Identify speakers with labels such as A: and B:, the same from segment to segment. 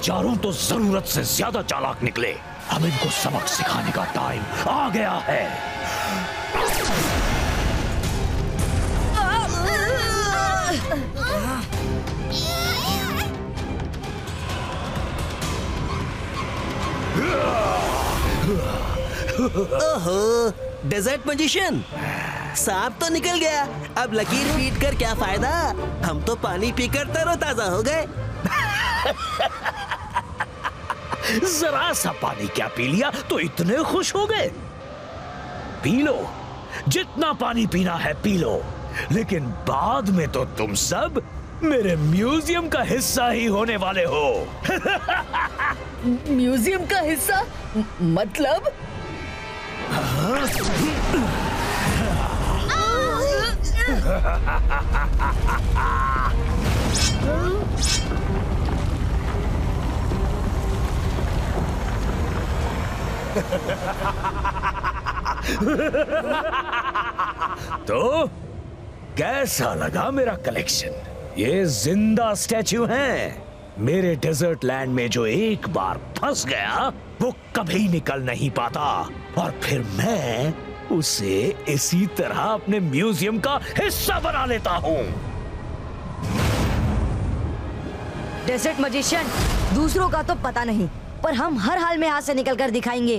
A: हजारों तो जरूरत से ज्यादा चालाक निकले। अब इनको सबक सिखाने का टाइम आ गया है।
B: ओहो, डेजर्ट मैजिशियन, सांप तो निकल गया। अब लकीर पीट कर क्या फायदा? हम तो पानी पीकर तरोताजा हो गए।
A: जरा सा पानी क्या पी लिया तो इतने खुश हो गए? पी लो, जितना पानी पीना है पी लो, लेकिन बाद में तो तुम सब मेरे म्यूजियम का हिस्सा ही होने वाले हो।
C: म्यूजियम का हिस्सा? मतलब?
A: तो कैसा लगा मेरा कलेक्शन? ये जिंदा स्टैच्यू हैं। मेरे डेजर्ट लैंड में जो एक बार फंस गया वो कभी निकल नहीं पाता, और फिर मैं उसे इसी तरह अपने म्यूजियम का हिस्सा बना लेता हूँ।
C: डेजर्ट मैजिशियन, दूसरों का तो पता नहीं, पर हम हर हाल में यहाँ से निकल कर दिखाएंगे।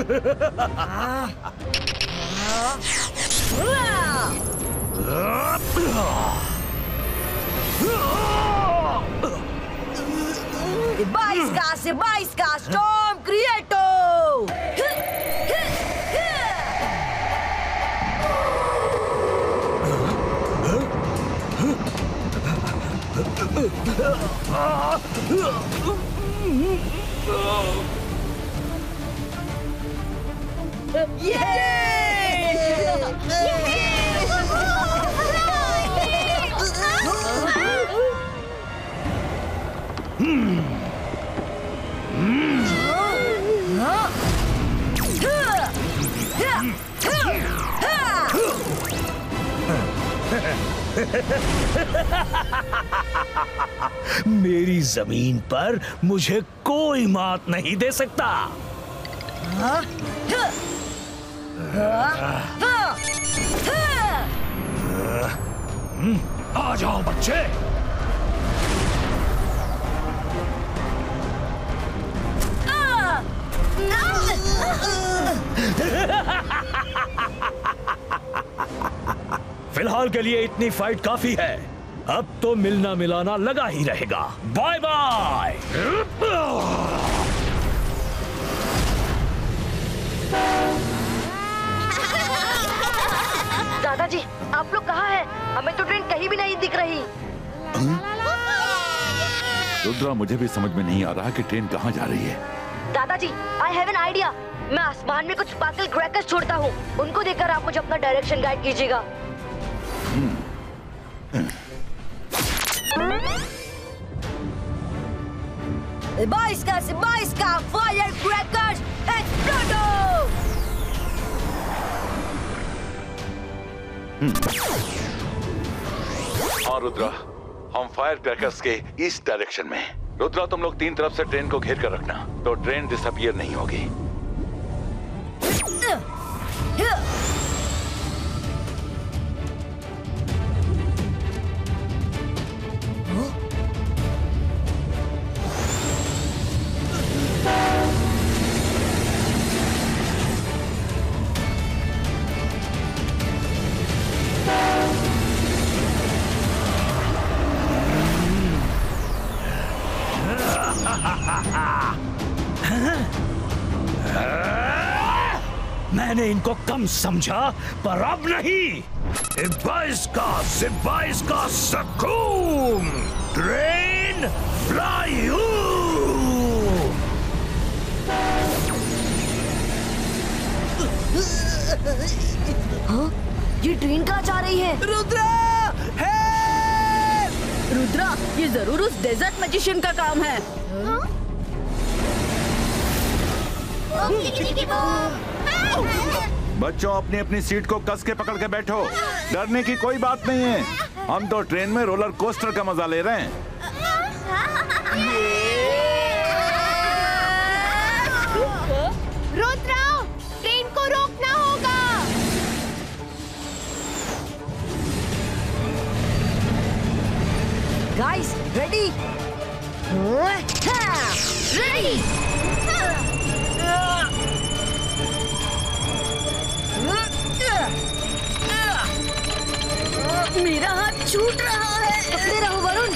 C: बाईस का स्टॉर्म क्रिएटो।
A: मेरी जमीन पर मुझे कोई मात नहीं दे सकता। आ जाओ बच्चे। फिलहाल के लिए इतनी फाइट काफी है। अब तो मिलना मिलाना लगा ही रहेगा। Bye bye.
C: दादाजी, आप लोग कहाँ हैं? हमें तो ट्रेन कहीं भी नहीं दिख रही।
D: रुद्रा, मुझे भी समझ में नहीं आ रहा कि ट्रेन कहाँ जा रही है।
C: दादाजी, आई हैव एन आइडिया। मैं आसमान में कुछ स्पार्कल क्रैकर्स छोड़ता हूँ, उनको देखकर आप मुझे अपना डायरेक्शन गाइड कीजिएगा। बाईस का फायर क्रैकर्स एक्सप्लोडो।
D: हाँ रुद्रा, हम फायर क्रैकर्स के ईस्ट डायरेक्शन में। रुद्रा, तुम लोग 3 तरफ से ट्रेन को घेर कर रखना, तो ट्रेन डिसअपीयर नहीं होगी।
A: मैंने इनको कम समझा, पर अब नहीं। 22 का सकून, ट्रेन फ्लाई।
C: हाँ? ये ट्रेन कहाँ जा रही है?
B: रुद्रा,
C: रुद्रा, ये जरूर उस डेजर्ट मैजिशियन का काम है।
D: बच्चों, अपनी अपनी सीट को कस के पकड़ के बैठो। डरने की कोई बात नहीं है। हम तो ट्रेन में रोलर कोस्टर का मजा ले रहे हैं।
C: रेडी? रेडी? मेरा हाथ छूट रहा है। पकड़े रहो वरुण।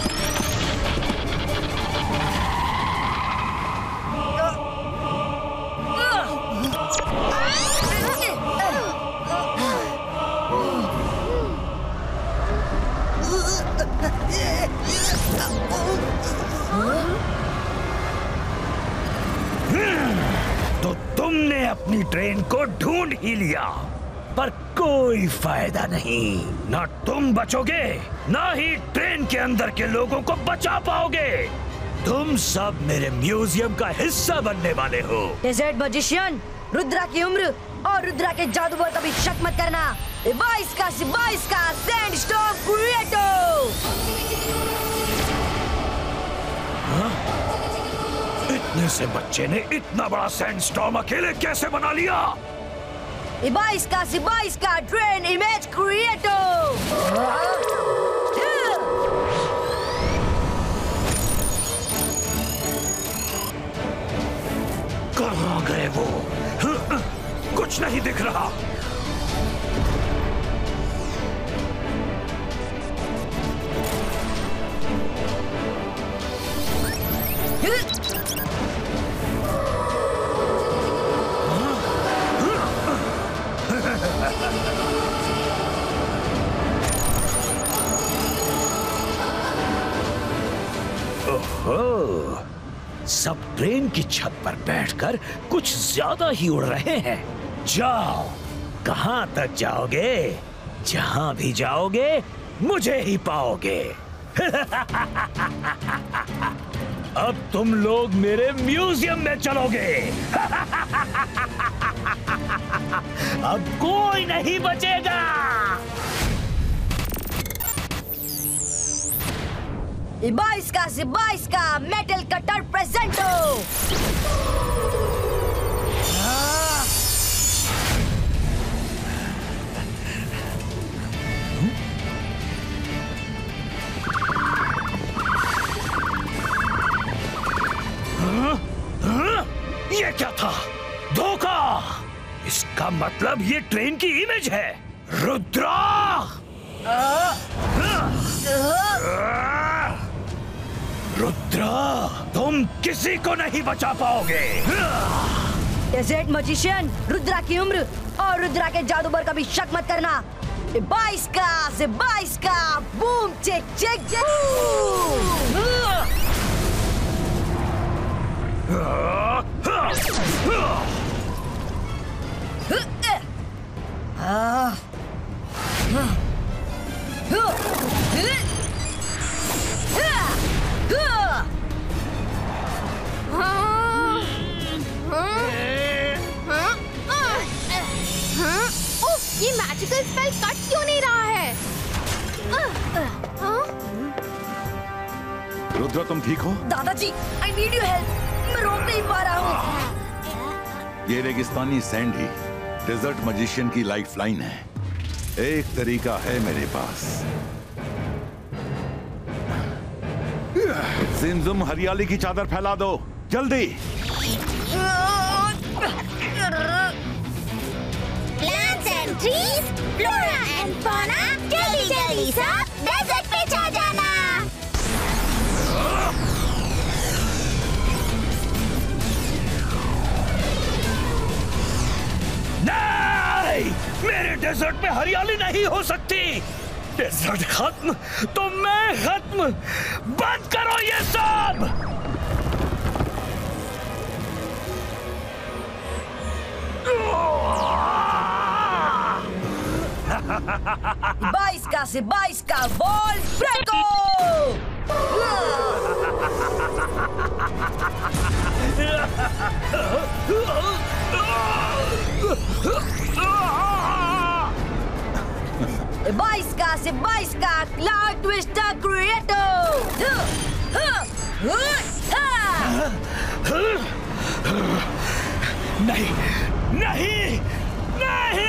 A: तो तुमने अपनी ट्रेन को ढूंढ ही लिया, पर कोई फायदा नहीं। ना तुम बचोगे, ना ही ट्रेन के अंदर के लोगों को बचा पाओगे। तुम सब मेरे म्यूजियम का हिस्सा बनने वाले हो।
C: डेजर्ट मैजिशियन, रुद्रा की उम्र और रुद्रा के जादू पर कभी शक मत करना। 22 का सैंडस्टॉर्म क्रिएटर।
A: इतने से बच्चे ने इतना बड़ा सैंडस्टॉर्म अकेले कैसे बना लिया?
C: 22 का ट्रेन इमेज क्रिएटर।
A: कहाँ गए वो? कुछ नहीं दिख रहा। ओहो, सब ट्रेन की छत पर बैठकर कुछ ज्यादा ही उड़ रहे हैं। जाओ, कहां तक जाओगे? जहां भी जाओगे मुझे ही पाओगे। अब तुम लोग मेरे म्यूजियम में चलोगे। अब कोई नहीं बचेगा।
C: 22 का मेटल कटर प्रेजेंटो।
A: ये क्या था? धोखा! इसका मतलब ये ट्रेन की इमेज है। रुद्रा! रुद्रा, तुम किसी को नहीं बचा पाओगे।
C: डेजर्ट मैजिशियन, रुद्रा की उम्र और रुद्रा के जादू पर कभी शक मत करना। 22 का बूम चेक चेक
E: ये मैजिकल स्पेल कट क्यों नहीं रहा है?
D: रुद्रा, तुम ठीक हो?
C: दादाजी, आई नीड योर हेल्प। मैं रोक नहीं पा रहा हूँ।
D: ये रेगिस्तानी सैंड ही डेजर्ट मैजिशियन की लाइफ लाइन है। एक तरीका है मेरे पास। जिमजुम, हरियाली की चादर फैला दो, जल्दी।
E: Plants and trees, flora and fauna, जल्दी जल्दी सब डेजर्ट पे जा जाना।
A: नहीं! मेरे डेजर्ट में हरियाली नहीं हो सकती। डेजर्ट खत्म तो मैं खत्म। बंद करो ये सब।
C: 22 का बॉल ब्रेको। बाईस का क्लाउड ट्विस्टर क्रिएटर।
A: नहीं नहीं नहीं,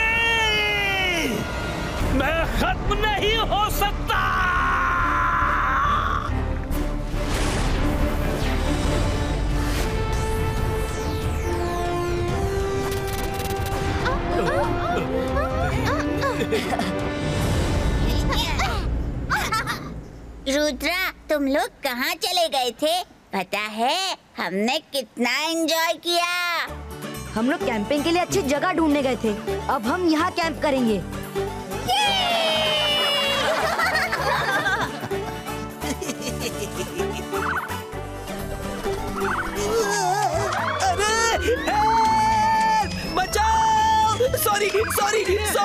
A: मैं खत्म नहीं हो सकता।
E: रुद्रा, तुम लोग कहाँ चले गए थे? पता है हमने कितना एंजॉय किया।
C: हम लोग कैंपिंग के लिए अच्छी जगह ढूंढने गए थे। अब हम यहाँ कैंप करेंगे।
B: अरे बचाओ! Sorry sorry